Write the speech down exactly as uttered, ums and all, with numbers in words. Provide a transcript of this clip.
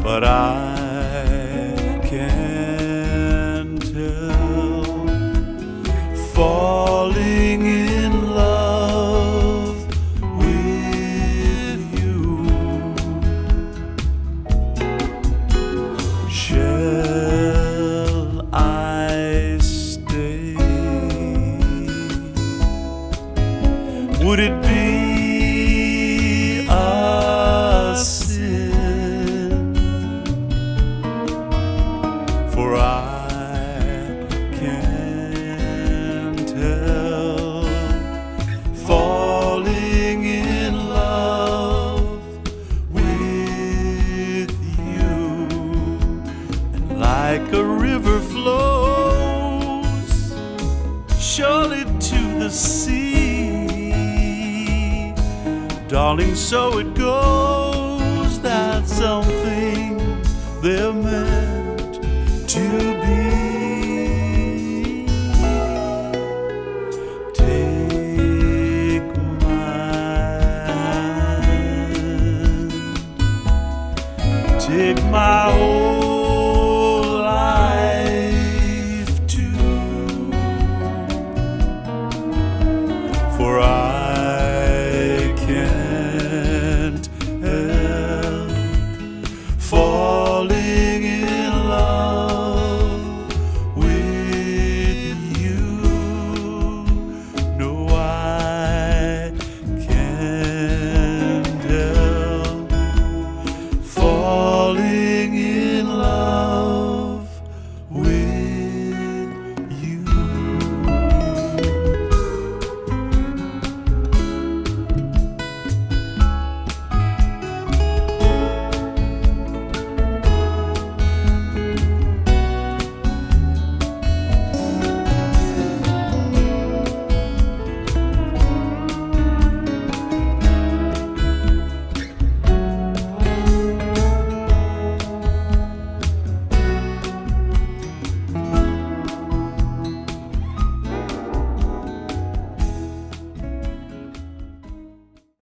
but I can tell. Falling in love with you. Shall I stay? Would it be a sin? For I can tell. Falling in love with you, and like a river flows surely to the sea, darling, so it goes that some things they're meant to be. Take my hand, take my